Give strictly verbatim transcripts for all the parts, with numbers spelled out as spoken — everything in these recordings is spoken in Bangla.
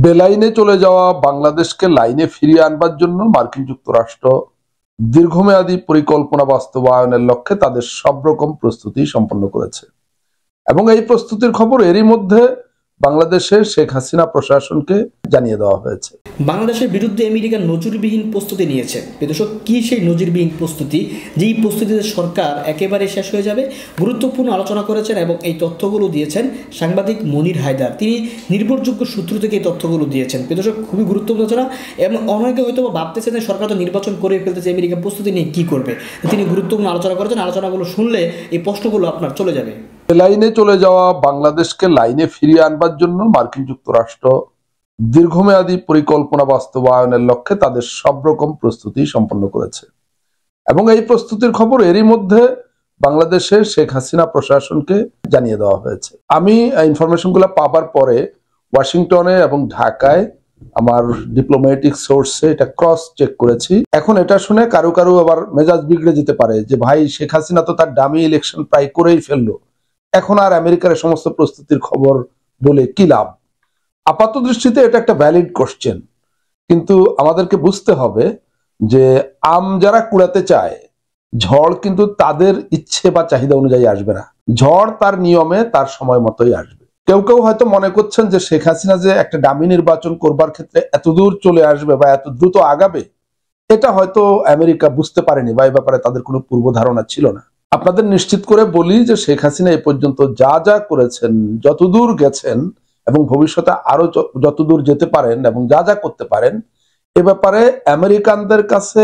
বেলাইনে চলে যাওয়া বাংলাদেশকে লাইনে ফিরিয়ে আনবার জন্য মার্কিন যুক্তরাষ্ট্র দীর্ঘমেয়াদী পরিকল্পনা বাস্তবায়নের লক্ষ্যে তাদের সব রকম প্রস্তুতি সম্পন্ন করেছে এবং এই প্রস্তুতির খবর এরই মধ্যে বাংলাদেশের শেখ হাসিনা প্রশাসনকে জানিয়ে দেওয়া হয়েছে। বাংলাদেশের বিরুদ্ধে আমেরিকা নজিরবিহীন প্রস্তুতি নিয়েছে। দর্শক, কি সেই নজিরবিহীন প্রস্তুতি, যেই প্রস্তুতিতে সরকার একেবারে শেষ হয়ে যাবে, গুরুত্বপূর্ণ আলোচনা করেছেন এবং এই তথ্যগুলো দিয়েছেন সাংবাদিক মনির হায়দার। তিনি নির্ভরযোগ্য সূত্র থেকে এই তথ্যগুলো দিয়েছেন। দর্শক, খুবই গুরুত্বপূর্ণ আলোচনা এবং অনেকে হয়তো ভাবতেছেন যে সরকার তো নির্বাচন করে ফেলতেছে, আমেরিকা প্রস্তুতি নিয়ে কী করবে। তিনি গুরুত্বপূর্ণ আলোচনা করেছেন। আলোচনাগুলো শুনলে এই প্রশ্নগুলো আপনার চলে যাবে। লাইনে চলে যাওয়া বাংলাদেশকে লাইনে ফিরিয়ে আনবার জন্য মার্কিন যুক্তরাষ্ট্র দীর্ঘমেয়াদী পরিকল্পনা বাস্তবায়নের লক্ষ্যে তাদের সব রকম প্রস্তুতি সম্পন্ন করেছে এবং এই প্রস্তুতির খবর এরই মধ্যে বাংলাদেশের শেখ হাসিনা প্রশাসনকে জানিয়ে দেওয়া হয়েছে। আমি ইনফরমেশনগুলো পাবার পরে ওয়াশিংটনে এবং ঢাকায় আমার ডিপ্লোম্যাটিক সোর্সে এটা ক্রস চেক করেছি। এখন এটা শুনে কারো কারো আবার মেজাজ বিগড়ে যেতে পারে যে ভাই, শেখ হাসিনা তো তার ডামি ইলেকশন প্রায় করেই ফেললো, এখন আর আমেরিকার সমস্ত প্রস্তুতির খবর বলে কি লাভ। আপাত দৃষ্টিতে এটা একটা ভ্যালিড কোশ্চেন, কিন্তু আমাদেরকে বুঝতে হবে যে আম যারা কুড়াতে চায়, ঝড় কিন্তু তাদের ইচ্ছে বা চাহিদা অনুযায়ী আসবে না। ঝড় তার নিয়মে তার সময় মতোই আসবে। কেউ কেউ হয়তো মনে করছেন যে শেখ হাসিনা যে একটা ডামি নির্বাচন করবার ক্ষেত্রে এত দূর চলে আসবে বা এত দ্রুত আগাবে, এটা হয়তো আমেরিকা বুঝতে পারেনি বা এই ব্যাপারে তাদের কোনো পূর্ব ধারণা ছিল না। আপনাদের নিশ্চিত করে বলি যে শেখ হাসিনা এ পর্যন্ত যা যা করেছেন, যতদূর গেছেন এবং ভবিষ্যতে আরো যতদূর যেতে পারেন এবং যা যা করতে পারেন, এ ব্যাপারে আমেরিকানদের কাছে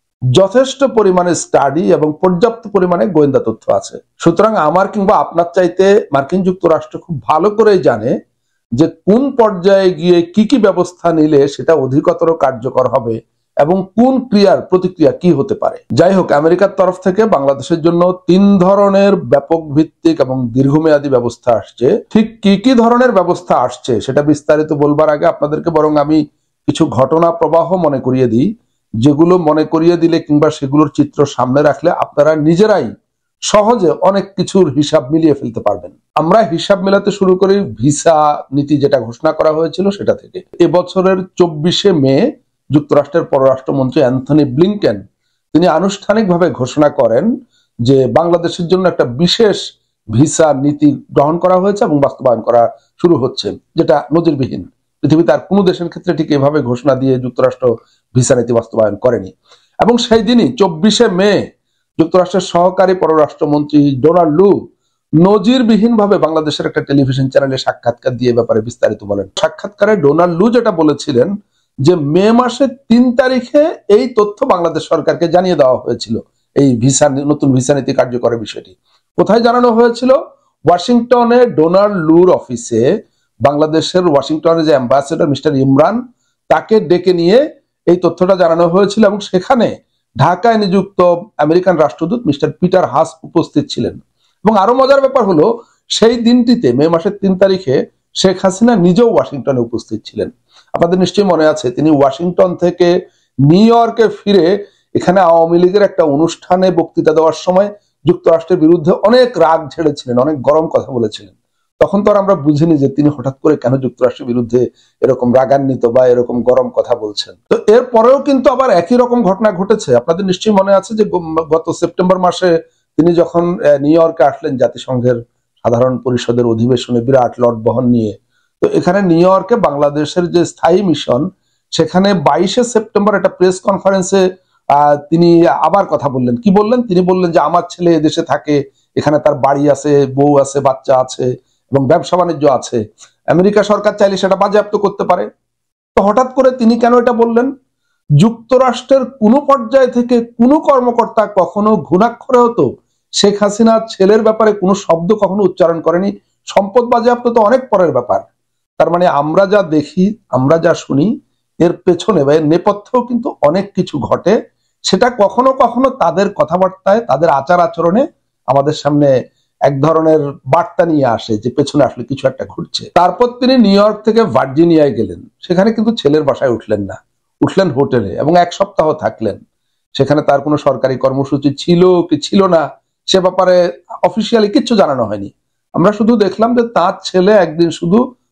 যথেষ্ট পরিমাণে স্টাডি এবং পর্যাপ্ত পরিমাণে গোয়েন্দা তথ্য আছে। সুতরাং আমার কিংবা আপনার চাইতে মার্কিন যুক্তরাষ্ট্র খুব ভালো করেই জানে যে কোন পর্যায়ে গিয়ে কি কি ব্যবস্থা নিলে সেটা অধিকতর কার্যকর হবে এবং কোন ক্রিয়ার প্রতিক্রিয়া কি হতে পারে। যাই হোক, আমেরিকার তরফ থেকে বাংলাদেশের জন্য তিন ধরনের ব্যাপক ভিত্তিক এবং দীর্ঘমেয়াদী ব্যবস্থা আসছে। ঠিক কি কি ধরনের ব্যবস্থা আসছে সেটা বিস্তারিত বলবার আগে আপনাদেরকে বরং আমি কিছু ঘটনা প্রবাহ মনে করিয়ে দিই, যেগুলো মনে করিয়ে দিলে কিংবা সেগুলোর চিত্র সামনে রাখলে আপনারা নিজেরাই সহজে অনেক কিছুর হিসাব মিলিয়ে ফেলতে পারবেন। আমরা হিসাব মেলাতে শুরু করি ভিসা নীতি যেটা ঘোষণা করা হয়েছিল সেটা থেকে। এবছরের চব্বিশে মে যুক্তরাষ্ট্রের পররাষ্ট্রমন্ত্রী অ্যান্থনি ব্লিংকেন তিনি আনুষ্ঠানিকভাবে ঘোষণা করেন যে বাংলাদেশের জন্য একটা বিশেষ ভিসা নীতি গ্রহণ করা হয়েছে এবং বাস্তবায়ন করা শুরু হচ্ছে, যেটা নজিরবিহীন। পৃথিবীতে আর কোনো দেশের ক্ষেত্রে ঠিক এভাবে ঘোষণা দিয়ে যুক্তরাষ্ট্র ভিসা নীতি বাস্তবায়ন করেনি। এবং সেই দিনই চব্বিশে মে যুক্তরাষ্ট্রের সহকারী পররাষ্ট্রমন্ত্রী ডোনাল্ড লু নজিরবিহীন ভাবে বাংলাদেশের একটা টেলিভিশন চ্যানেলে সাক্ষাৎকার দিয়ে ব্যাপারে বিস্তারিত বলেন। সাক্ষাৎকারে ডোনাল্ড লু যেটা বলেছিলেন যে মে মাসের তিন তারিখে এই তথ্য বাংলাদেশ সরকারকে জানিয়ে দেওয়া হয়েছিল, এই ভিসা নতুন ভিসা নীতি কার্যকরের বিষয়টি। কোথায় জানানো হয়েছিল? ওয়াশিংটনে ডোনাল্ড লুর অফিসে বাংলাদেশের ওয়াশিংটনের যে অ্যাম্বাসেডর মিস্টার ইমরান, তাকে ডেকে নিয়ে এই তথ্যটা জানানো হয়েছিল এবং সেখানে ঢাকায় নিযুক্ত আমেরিকান রাষ্ট্রদূত মিস্টার পিটার হাস উপস্থিত ছিলেন। এবং আরো মজার ব্যাপার হলো, সেই দিনটিতে মে মাসের তিন তারিখে শেখ হাসিনা নিজেও ওয়াশিংটনে উপস্থিত ছিলেন। আপনাদের নিশ্চয়ই মনে আছে, তিনি ওয়াশিংটন থেকে নিউ ইয়র্কে ফিরে এখানে আওয়ামী লীগের একটা অনুষ্ঠানে বক্তৃতা দেওয়ার সময় যুক্তরাষ্ট্রের বিরুদ্ধে অনেক রাগ ঝেড়েছিলেন, অনেক গরম কথা বলেছিলেন। তখন তো আর আমরা বুঝিনি যে তিনি হঠাৎ করে কেন যুক্তরাষ্ট্রের বিরুদ্ধে এরকম রাগান্বিত বা এরকম গরম কথা বলছেন। তো এর পরেও কিন্তু আবার একই রকম ঘটনা ঘটেছে। আপনাদের নিশ্চয়ই মনে আছে যে গত সেপ্টেম্বর মাসে তিনি যখন নিউ ইয়র্কে আসলেন জাতিসংঘের সাধারণ পরিষদের অধিবেশনে বিরাট লট বহন নিয়ে, তো এখানে নিউ ইয়র্কে বাংলাদেশের যে স্থায়ী মিশন, সেখানে বাইশে সেপ্টেম্বর একটা প্রেস কনফারেন্সে আহ তিনি আবার কথা বললেন। কি বললেন? তিনি বললেন যে আমার ছেলে এদেশে থাকে, এখানে তার বাড়ি আছে, বউ আছে, বাচ্চা আছে এবং ব্যবসা বাণিজ্য আছে, আমেরিকা সরকার চাইলে সেটা বাজেয়াপ্ত করতে পারে। তো হঠাৎ করে তিনি কেন এটা বললেন? যুক্তরাষ্ট্রের কোনো পর্যায় থেকে কোনো কর্মকর্তা কখনো ঘুণাক্ষরে হতো শেখ হাসিনার ছেলের ব্যাপারে কোনো শব্দ কখনো উচ্চারণ করেনি। সম্পদ বাজেয়াপ্ত তো অনেক পরের ব্যাপার। তার মানে আমরা যা দেখি, আমরা যা শুনি, এর পেছনে বা এর নেপথ্যেও কিন্তু অনেক কিছু ঘটে। সেটা কখনো কখনো তাদের কথাবার্তায়, তাদের আচার আচরণে আমাদের সামনে এক ধরনের বার্তা নিয়ে আসে যে পেছনে আসলে কিছু একটা ঘটছে। তারপর তিনি নিউ ইয়র্ক থেকে ভার্জিনিয়ায় গেলেন। সেখানে কিন্তু ছেলের বাসায় উঠলেন না, উঠলেন হোটেলে এবং এক সপ্তাহ থাকলেন সেখানে। তার কোনো সরকারি কর্মসূচি ছিল কি ছিল না সে ব্যাপারে অফিসিয়ালি কিচ্ছু জানানো হয়নি। আমরা শুধু দেখলাম যে তার ছেলে একদিন শুধু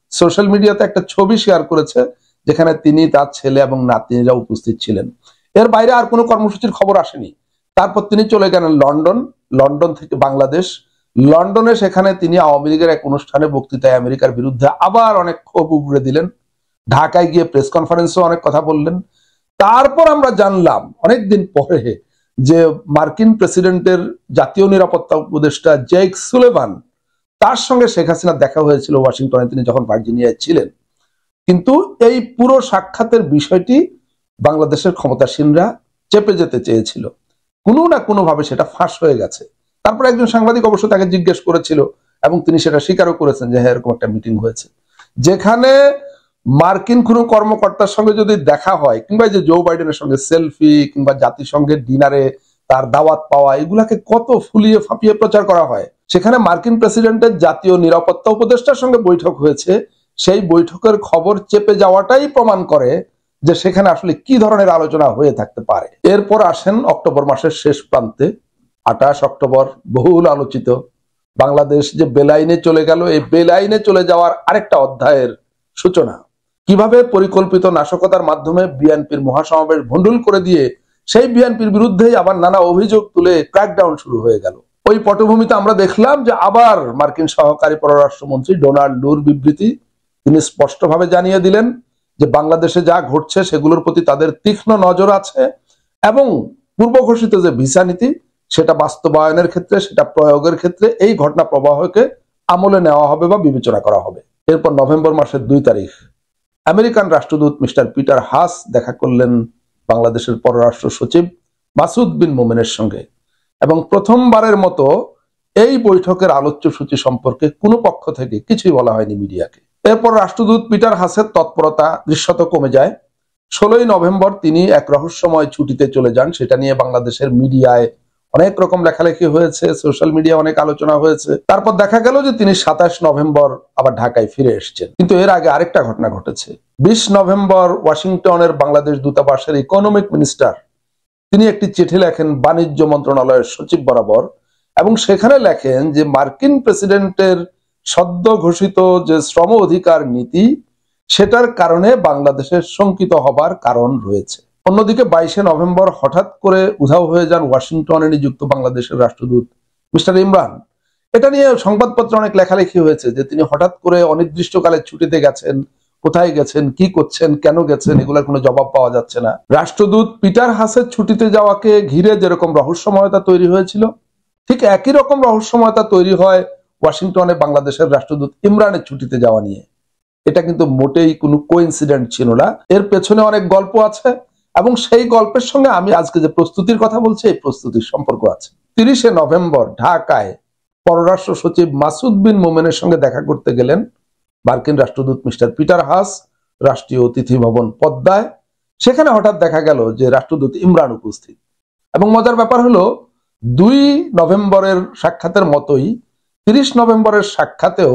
সোশ্যাল মিডিয়াতে একটা ছবি শেয়ার করেছে যেখানে তিনি, তার ছেলে এবং নাতনিরা উপস্থিত ছিলেন। এর বাইরে আর কোনো কর্মসূচির খবর আসেনি। তারপর তিনি চলে গেলেন লন্ডন, লন্ডন থেকে বাংলাদেশ। লন্ডনে সেখানে তিনি আওয়ামী লীগের এক অনুষ্ঠানে বক্তৃতায় আমেরিকার বিরুদ্ধে আবার অনেক ক্ষোভ উগড়ে দিলেন। ঢাকায় গিয়ে প্রেস কনফারেন্সেও অনেক কথা বললেন। তারপর আমরা জানলাম অনেকদিন পরে যে মার্কিন প্রেসিডেন্টের জাতীয় নিরাপত্তা উপদেষ্টা জেক সুলেভান, তার সঙ্গে শেখ হাসিনা দেখা হয়েছিল ওয়াশিংটনে, তিনি যখন ভার্জিনিয়ায় ছিলেন। কিন্তু এই পুরো সাক্ষাতের বিষয়টি বাংলাদেশের ক্ষমতাসীনরা চেপে যেতে চেয়েছিল, কোনো না কোনো ভাবে সেটা ফাঁস হয়ে গেছে। তারপর একজন সাংবাদিক অবশ্য তাকে জিজ্ঞেস করেছিল এবং তিনি সেটা স্বীকারও করেছেন যে হ্যাঁ, এরকম একটা মিটিং হয়েছে, যেখানে মার্কিন কোনো কর্মকর্তার সঙ্গে যদি দেখা হয়, কিংবা যে জো বাইডেনের সঙ্গে সেলফি, কিংবা জাতিসংঘের ডিনারে তার দাওয়াত পাওয়া, এগুলাকে কত ফুলিয়ে ফাঁপিয়ে প্রচার করা হয়। সেখানে মার্কিন প্রেসিডেন্টের জাতীয় নিরাপত্তা উপদেষ্টার সঙ্গে বৈঠক হয়েছে, সেই বৈঠকের খবর চেপে যাওয়াটাই প্রমাণ করে যে সেখানে আসলে কি ধরনের আলোচনা হয়ে থাকতে পারে। এরপর আসেন অক্টোবর মাসের শেষ প্রান্তে, আঠাশ অক্টোবর, বহুল আলোচিত বাংলাদেশ যে বেলাইনে চলে গেল, এই বেলাইনে চলে যাওয়ার আরেকটা অধ্যায়ের সূচনা। কিভাবে পরিকল্পিত নাশকতার মাধ্যমে বিএনপির মহাসমাবেশ ভণ্ডুল করে দিয়ে সেই বিএনপির বিরুদ্ধেই আবার নানা অভিযোগ তুলে ক্র্যাকডাউন শুরু হয়ে গেল। ওই পটভূমিতে আমরা দেখলাম যে আবার মার্কিন সহকারী পররাষ্ট্রমন্ত্রী ডোনাল্ড লুর বিবৃতি, তিনি স্পষ্টভাবে জানিয়ে দিলেন যে বাংলাদেশে যা ঘটছে সেগুলোর প্রতি তাদের তীক্ষ্ণ নজর আছে এবং পূর্ব ঘোষিত যে ভিসা নীতি, সেটা বাস্তবায়নের ক্ষেত্রে, সেটা প্রয়োগের ক্ষেত্রে এই ঘটনা প্রবাহকে আমলে নেওয়া হবে বা বিবেচনা করা হবে। এরপর নভেম্বর মাসের দুই তারিখ আমেরিকান রাষ্ট্রদূত মিস্টার পিটার হাস দেখা করলেন বাংলাদেশের পররাষ্ট্র সচিব মাসুদ বিন মোমেনের সঙ্গে, এবং প্রথমবারের মতো এই বৈঠকের আলোচ্য সূচি সম্পর্কে কোনো পক্ষ থেকে কিছুই বলা হয়নি মিডিয়াকে। এরপর রাষ্ট্রদূত পিটার হাসের তৎপরতা দৃশ্যত কমে যায়। ষোলোই নভেম্বর তিনি এক রহস্যময় ছুটিতে চলে যান, সেটা নিয়ে বাংলাদেশের মিডিয়ায় অনেক রকম লেখালেখি হয়েছে, সোশ্যাল মিডিয়া অনেক আলোচনা হয়েছে। তারপর দেখা গেল যে তিনি সাতাশ নভেম্বর আবার ঢাকায় ফিরে এসেছেন। কিন্তু এর আগে আরেকটা ঘটনা ঘটেছে। বিশ নভেম্বর ওয়াশিংটনের বাংলাদেশ দূতাবাসের ইকোনমিক মিনিস্টার তিনি একটি চিঠি লেখেন বাণিজ্য মন্ত্রণালয়ের সচিব বরাবর, এবং সেখানে লেখেন যে মার্কিন প্রেসিডেন্টের সদ্য ঘোষিত যে শ্রম অধিকার নীতি, সেটার কারণে বাংলাদেশের শঙ্কিত হবার কারণ রয়েছে। অন্যদিকে বাইশে নভেম্বর হঠাৎ করে উধাও হয়ে যান ওয়াশিংটনে নিযুক্ত বাংলাদেশের রাষ্ট্রদূত মিস্টার ইমরান। এটা নিয়ে সংবাদপত্রে অনেক লেখালেখি হয়েছে যে তিনি হঠাৎ করে অনির্দিষ্টকালের ছুটিতে গেছেন, কোথায় গেছেন, কি করছেন, কেন গেছেন, এগুলোর কোনো জবাব পাওয়া যাচ্ছে না। রাষ্ট্রদূত পিটার হাসের ছুটিতে যাওয়াকে ঘিরে যেরকম রহস্যময়তা তৈরি হয়েছিল, ঠিক একই রকম রহস্যময়তা তৈরি হয় ওয়াশিংটনে বাংলাদেশের রাষ্ট্রদূত ইমরানের ছুটিতে যাওয়া নিয়ে। এটা কিন্তু মোটেই কোনো কোইন্সিডেন্ট ছিল না, এর পেছনে অনেক গল্প আছে, এবং সেই গল্পের সঙ্গে আমি আজকে যে প্রস্তুতির কথা বলছি, এই প্রস্তুতির সম্পর্ক আছে। তিরিশে নভেম্বর ঢাকায় পররাষ্ট্র সচিব মাসুদ বিন মোমেনের সঙ্গে দেখা করতে গেলেন মার্কিন রাষ্ট্রদূত মিস্টার পিটার হাস রাষ্ট্রীয় অতিথি ভবন পদ্মায়। সেখানে হঠাৎ দেখা গেল যে রাষ্ট্রদূত ইমরান উপস্থিত, এবং মজার ব্যাপার হলো দুই নভেম্বরের সাক্ষাতের মতোই তিরিশ নভেম্বরের সাক্ষাতেও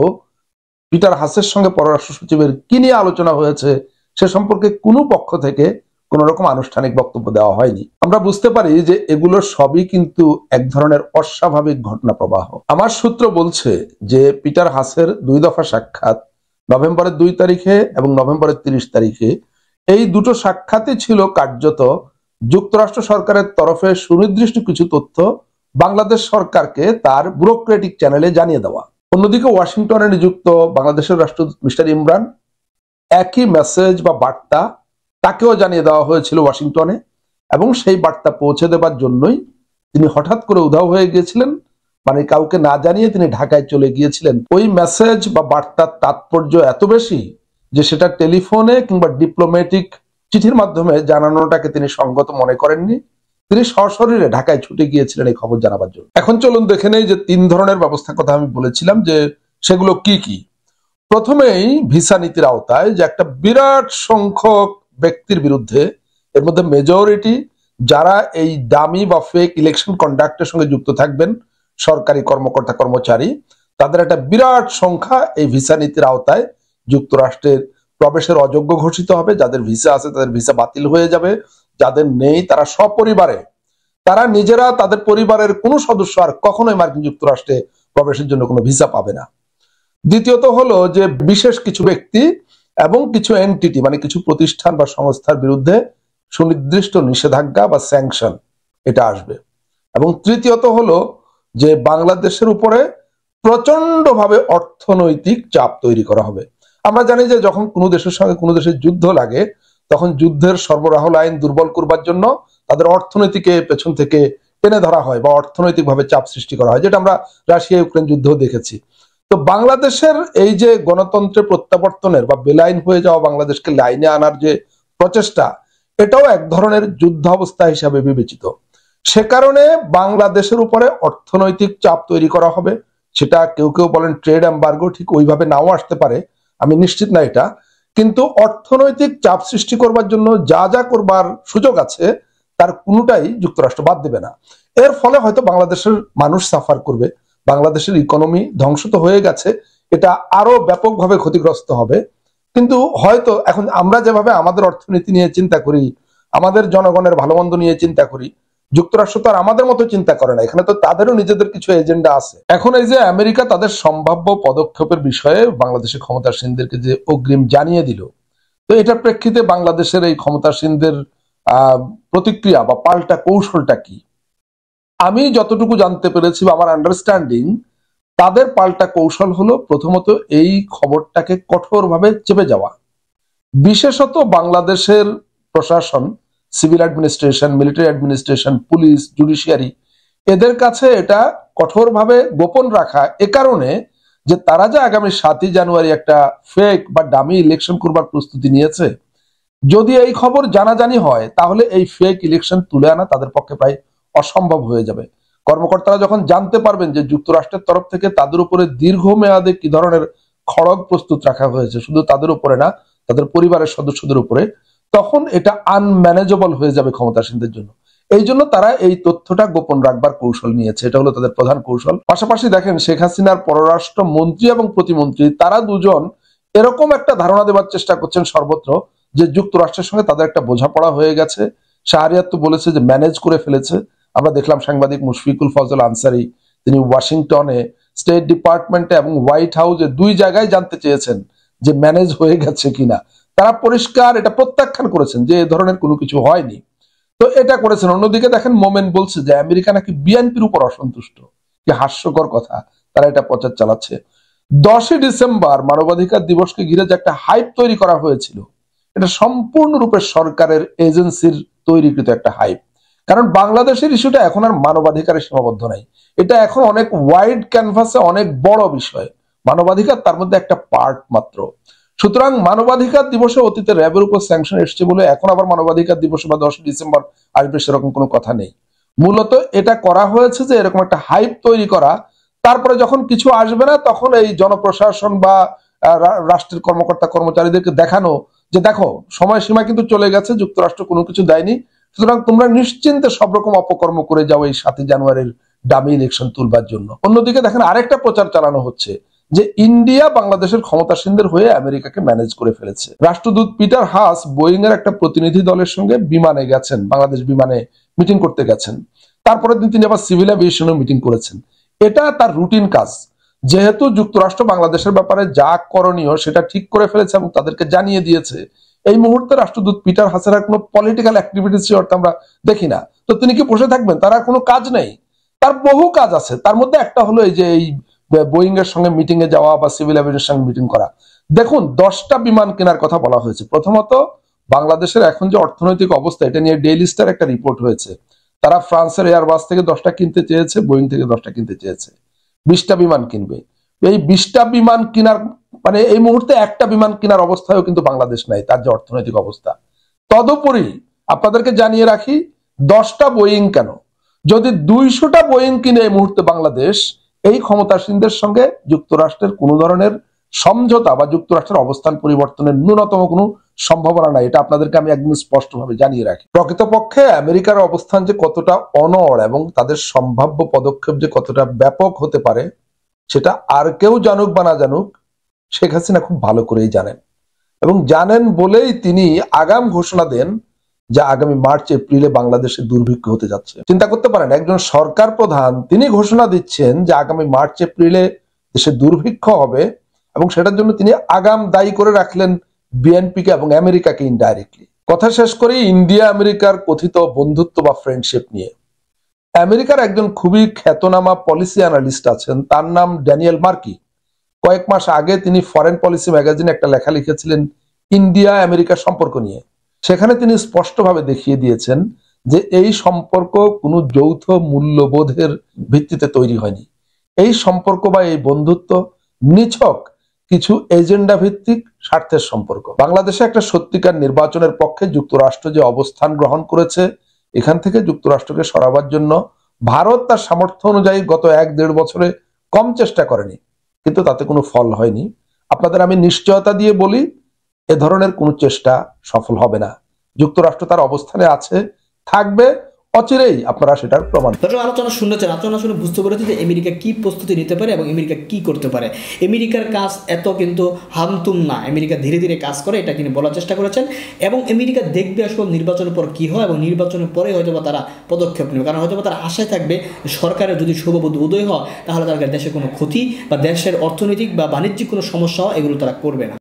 পিটার হাসের সঙ্গে পররাষ্ট্র সচিবের কি নিয়ে আলোচনা হয়েছে সে সম্পর্কে কোনো পক্ষ থেকে কোন রকম আনুষ্ঠানিক বক্তব্য দেওয়া হয়নি। আমরা বুঝতে পারি যে এগুলো সবই কিন্তু এক ধরনের অস্বাভাবিক ঘটনা প্রবাহ। আমার সূত্র বলছে যে পিটার হাসের দুই দফা সাক্ষাৎ নভেম্বরের দুই তারিখে এবং নভেম্বরের তিরিশ তারিখে, এই দুটো সাক্ষাৎই ছিল কার্যত যুক্তরাষ্ট্র সরকারের তরফে সুনির্দিষ্ট কিছু তথ্য বাংলাদেশ সরকারকে তার ব্যুরোক্রেটিক চ্যানেলে জানিয়ে দেওয়া। অন্যদিকে ওয়াশিংটনে নিযুক্ত বাংলাদেশের রাষ্ট্রদূত মিস্টার ইমরান একই মেসেজ বা বার্তা তাকেও জানিয়ে দেওয়া হয়েছিল ওয়াশিংটনে, এবং সেই বার্তা পৌঁছে দেবার জন্যই তিনি হঠাৎ করে উধাও হয়ে গিয়েছিলেন, মানে কাউকে না জানিয়ে তিনি ঢাকায় চলে গিয়েছিলেন। ওই মেসেজ বা বার্তার তাৎপর্য এত বেশি যে সেটা টেলিফোনে কিংবা ডিপ্লোম্যাটিক চিঠির মাধ্যমে জানানোটাকে তিনি সঙ্গত মনে করেননি। তিনি সশরীরে ঢাকায় ছুটে গিয়েছিলেন এই খবর জানাবার জন্য। এখন চলুন দেখে নেই যে তিন ধরনের ব্যবস্থার কথা আমি বলেছিলাম যে সেগুলো কি কি। প্রথমেই ভিসা নীতির আওতায় যে একটা বিরাট সংখ্যক ব্যক্তির বিরুদ্ধে, এর মধ্যে মেজরিটি যারা এই ডামি বা ফেক ইলেকশন কন্ডাক্টের সঙ্গে যুক্ত থাকবেন, সরকারি কর্মকর্তা কর্মচারী, তাদের একটা বিরাট সংখ্যা এই ভিসা নীতির আওতায় যুক্তরাষ্ট্রের প্রবেশের অযোগ্য ঘোষিত হবে। যাদের ভিসা আছে তাদের ভিসা বাতিল হয়ে যাবে, যাদের নেই তারা সপরিবারে, তারা নিজেরা, তাদের পরিবারের কোনো সদস্য আর কখনোই মার্কিন যুক্তরাষ্ট্রে প্রবেশের জন্য কোনো ভিসা পাবে না। দ্বিতীয়ত হলো যে বিশেষ কিছু ব্যক্তি এবং কিছু এন্টিটি মানে কিছু প্রতিষ্ঠান বা সংস্থার বিরুদ্ধে সুনির্দিষ্ট নিষেধাজ্ঞা বা স্যাংশন এটা আসবে। এবং তৃতীয়ত হলো যে বাংলাদেশের উপরে প্রচন্ডভাবে অর্থনৈতিক চাপ তৈরি করা হবে। আমরা জানি যে যখন কোনো দেশের সঙ্গে কোনো দেশের যুদ্ধ লাগে তখন যুদ্ধের সরবরাহ লাইন দুর্বল করবার জন্য তাদের অর্থনীতিকে পেছন থেকে টেনে ধরা হয় বা অর্থনৈতিকভাবে চাপ সৃষ্টি করা হয়, যেটা আমরা রাশিয়া ইউক্রেন যুদ্ধ দেখেছি। তো বাংলাদেশের এই যে গণতন্ত্রের প্রত্যাবর্তনের বা বেলাইন হয়ে যাওয়া বাংলাদেশকে লাইনে আনার যে প্রচেষ্টা, এটাও এক ধরনের যুদ্ধাবস্থা হিসাবে বিবেচিত। সে কারণে বাংলাদেশের উপরে অর্থনৈতিক চাপ তৈরি করা হবে। সেটা কেউ কেউ বলেন ট্রেড এম্বার্গো, ঠিক ওইভাবে নাও আসতে পারে, আমি নিশ্চিত না এটা। কিন্তু অর্থনৈতিক চাপ সৃষ্টি করবার জন্য যা যা করবার সুযোগ আছে তার কোনোটাই যুক্তরাষ্ট্র বাদ দেবে না। এর ফলে হয়তো বাংলাদেশের মানুষ সাফার করবে, বাংলাদেশের ইকোনমি ধ্বংস তো হয়ে গেছে, এটা আরো ব্যাপকভাবে ক্ষতিগ্রস্ত হবে। কিন্তু হয়তো এখন আমরা যেভাবে আমাদের অর্থনীতি নিয়ে চিন্তা করি, আমাদের জনগণের ভালো মন্দ নিয়ে চিন্তা করি, যুক্তরাষ্ট্র তো আর আমাদের মতো চিন্তা করে না, এখানে তো তাদেরও নিজেদের কিছু এজেন্ডা আছে। এখন এই যে আমেরিকা তাদের সম্ভাব্য পদক্ষেপের বিষয়ে বাংলাদেশের ক্ষমতাসীনদেরকে যে অগ্রিম জানিয়ে দিল, তো এটার প্রেক্ষিতে বাংলাদেশের এই ক্ষমতাসীনদের আহ প্রতিক্রিয়া বা পাল্টা কৌশলটা কি? আমি যতটুকু জানতে পেরেছি বা আমার আন্ডারস্ট্যান্ডিং, তাদের পাল্টা কৌশল হলো প্রথমত এই খবরটাকে কঠোরভাবে চেপে যাওয়া। বিশেষত বাংলাদেশের প্রশাসন, civil administration, military administration, police, judiciary, এদের কাছে এটা কঠোরভাবে গোপন রাখা এ কারণে যে তারা যে আগামী সাতই জানুয়ারি একটা ফেক বা ডামি ইলেকশন করবার প্রস্তুতি নিয়েছে, যদি এই খবর জানাজানি হয় তাহলে এই ফেক ইলেকশন তুলে আনা তাদের পক্ষে প্রায় অসম্ভব হয়ে যাবে। কর্মকর্তারা যখন জানতে পারবেন যে যুক্তরাষ্ট্রের তরফ থেকে তাদের উপরে দীর্ঘমেয়াদে কি ধরনের খড়গ প্রস্তুত রাখা হয়েছে, শুধু তাদের উপরে না, তাদের পরিবারের সদস্যদের উপরে, তখন এটা আনম্যানেজেবল হয়ে যাবে ক্ষমতাসীনদের জন্য। এই জন্য তারা এই তথ্যটা গোপন রাখবার কৌশল নিয়েছে, এটা হলো তাদের প্রধান কৌশল। পাশাপাশি দেখেন শেখ হাসিনার পররাষ্ট্র মন্ত্রী এবং প্রতিমন্ত্রী তারা দুজন এরকম একটা ধারণা দেওয়ার চেষ্টা করছেন সর্বত্র যে যুক্তরাষ্ট্রের সঙ্গে তাদের একটা বোঝাপড়া হয়ে গেছে। শাহরিয়ার তো বলেছে যে ম্যানেজ করে ফেলেছে। আমরা দেখলাম সাংবাদিক মুশফিকুল ফজল আনসারি, তিনি ওয়াশিংটনে, স্টেট ডিপার্টমেন্টে এবং হোয়াইট হাউসে দুই জায়গায় জানতে চেয়েছেন যে ম্যানেজ হয়ে গেছে কিনা। তারা পরিষ্কার এটা প্রত্যাখ্যান করেছেন যে এ ধরনের কোনো কিছু হয়নি। তো এটা করেছেন। অন্যদিকে দেখেন মোমেন বলছে যে আমেরিকা নাকি বিএনপির উপর অসন্তুষ্ট। কি হাস্যকর কথা, তারা এটা প্রচার চালাচ্ছে। দশই ডিসেম্বর মানবাধিকার দিবসকে ঘিরে যে একটা হাইপ তৈরি করা হয়েছিল, এটা সম্পূর্ণরূপে সরকারের এজেন্সির তৈরিকৃত একটা হাইপ। কারণ বাংলাদেশের ইস্যুটা এখন আর মানবাধিকারে সীমাবদ্ধ নাই, এটা এখন অনেক ওয়াইড ক্যানভাসে অনেক বড় বিষয়। মানবাধিকার তার মধ্যে একটা পার্ট মাত্র। সুতরাং মানবাধিকার দিবসে অতীতে র্যাবের উপর স্যাংশন এসছে বলে এখন আবার মানবাধিকার দিবসে বা দশই ডিসেম্বর আসবে সেরকম কোনো কথা নেই। মূলত এটা করা হয়েছে যে এরকম একটা হাইপ তৈরি করা, তারপরে যখন কিছু আসবে না তখন এই জনপ্রশাসন বা রাষ্ট্রের কর্মকর্তা কর্মচারীদেরকে দেখানো যে দেখো সময়সীমা কিন্তু চলে গেছে, যুক্তরাষ্ট্র কোনো কিছু দেয়নি, সুতরাং তোমরা নিশ্চিন্তে সব রকম অপকর্ম করে যাও এই সাতই জানুয়ারির ডামি ইলেকশন তুলবার জন্য। অন্যদিকে দেখেন আরেকটা প্রচার চালানো হচ্ছে যে ইন্ডিয়া বাংলাদেশের ক্ষমতাসীনদের হয়ে আমেরিকাকে ম্যানেজ করে ফেলেছে। রাষ্ট্রদূত পিটার হাস বোয়িং এর একটা প্রতিনিধি দলের সঙ্গে বিমানে গেছেন, বাংলাদেশ বিমানে মিটিং করতে গেছেন। তারপরের দিন তিনি আবার সিভিল এভিয়েশনে মিটিং করেছেন। এটা তার রুটিন কাজ। যেহেতু যুক্তরাষ্ট্র বাংলাদেশের ব্যাপারে যা করণীয় সেটা ঠিক করে ফেলেছে এবং তাদেরকে জানিয়ে দিয়েছে, এই মুহূর্তে রাষ্ট্রদূত পিটার হাসের কোনো পলিটিক্যাল অ্যাক্টিভিটিস আমরা দেখি না। তো তিনি কি বসে থাকবেন? তার কোনো কাজ নেই, তার বহু কাজ আছে। তার মধ্যে একটা হলো এই যে এই বোয়িং এর সঙ্গে মিটিং এ যাওয়া বা সিভিল এভিয়েশনের সঙ্গে মিটিং করা। দেখুন দশটা বিমান কেনার কথা বলা হয়েছে। প্রথমত বাংলাদেশের এখন যে অর্থনৈতিক অবস্থা, এটা নিয়ে ডেইলি স্টার একটা রিপোর্ট হয়েছে। তারা ফ্রান্সের এয়ারবাস থেকে দশটা কিনতে চেয়েছে, বোয়িং থেকে দশটা কিনতে চেয়েছে, বিশটা বিমান কিনবে। এই বিশটা বিমান কেনার মানে এই মুহূর্তে একটা বিমান কেনার অবস্থায়ও কিন্তু বাংলাদেশ নাই, তার যে অর্থনৈতিক অবস্থা। তদুপরি আপনাদেরকে জানিয়ে রাখি, দশটা বোয়িং কেন, যদি দুইশোটা বোয়িং কিনে এই মুহূর্তে বাংলাদেশ, এই ক্ষমতাসীনদের সঙ্গে যুক্তরাষ্ট্রের কোনো ধরনের সমঝোতা বা যুক্তরাষ্ট্রের অবস্থান পরিবর্তনের ন্যূনতম কোনো সম্ভাবনা নাই। এটা আপনাদেরকে আমি একদম স্পষ্টভাবে জানিয়ে রাখি। প্রকৃতপক্ষে আমেরিকার অবস্থান যে কতটা অনড় এবং তাদের সম্ভাব্য পদক্ষেপ যে কতটা ব্যাপক হতে পারে, সেটা আর কেউ জানুক বা না জানুক, শেখ হাসিনা খুব ভালো করেই জানেন। এবং জানেন বলেই তিনি আগাম ঘোষণা দেন যে আগামী মার্চ এপ্রিলে বাংলাদেশে দুর্ভিক্ষ হতে যাচ্ছে। চিন্তা করতে পারেন, একজন সরকার প্রধান তিনি ঘোষণা দিচ্ছেন যে আগামী মার্চ এপ্রিলে দেশে দুর্ভিক্ষ হবে, এবং সেটার জন্য তিনি আগাম দায়ী করে রাখলেন বিএনপিকে এবং আমেরিকাকে ইনডাইরেক্টলি। কথা শেষ করি ইন্ডিয়া আমেরিকার কথিত বন্ধুত্ব বা ফ্রেন্ডশিপ নিয়ে। আমেরিকার একজন খুবই খ্যাতনামা পলিসি অ্যানালিস্ট আছেন, তার নাম ড্যানিয়েল মার্কি। কয়েক মাস আগে তিনি ফরেন পলিসি ম্যাগাজিনে একটা লেখা লিখেছিলেন ইন্ডিয়া আমেরিকা সম্পর্ক নিয়ে। সেখানে তিনি স্পষ্টভাবে দেখিয়ে দিয়েছেন যে এই সম্পর্ক কোনো যৌথ মূল্যবোধের ভিত্তিতে তৈরি হয়নি। এই সম্পর্ক বা এই বন্ধুত্ব নিছক কিছু এজেন্ডা ভিত্তিক স্বার্থের সম্পর্ক। বাংলাদেশে একটা সত্যিকার নির্বাচনের পক্ষে যুক্তরাষ্ট্র যে অবস্থান গ্রহণ করেছে, এখান থেকে যুক্তরাষ্ট্রকে সরাবার জন্য ভারত তার সামর্থ্য অনুযায়ী গত এক দেড় বছরে কম চেষ্টা করেনি, কিন্তু তাতে কোনো ফল হয়নি। আপনাদের আমি নিশ্চয়তা দিয়ে বলি এ ধরনের কোনো চেষ্টা সফল হবে না। যুক্তরাষ্ট্র তার অবস্থানে আছে, থাকবে, অচিরেই আপনারা সেটার প্রমাণ। দর্শক আলোচনা শুনেছেন, আলোচনা শুনে বুঝতে পেরেছি যে আমেরিকা কি প্রস্তুতি নিতে পারে এবং আমেরিকা কি করতে পারে। আমেরিকার কাজ এত কিন্তু হামতুম না, আমেরিকা ধীরে ধীরে কাজ করে, এটা তিনি বলার চেষ্টা করেছেন। এবং আমেরিকা দেখবে আসলে নির্বাচনের পর কি হয় এবং নির্বাচনের পরে হয়তো বা তারা পদক্ষেপ নেবে, কারণ হয়তো বা তারা আশায় থাকবে সরকারের যদি শুভবুদ্ধি উদয় হয় তাহলে তাদের দেশে কোনো ক্ষতি বা দেশের অর্থনৈতিক বা বাণিজ্যিক কোনো সমস্যা হয় এগুলো তারা করবে না।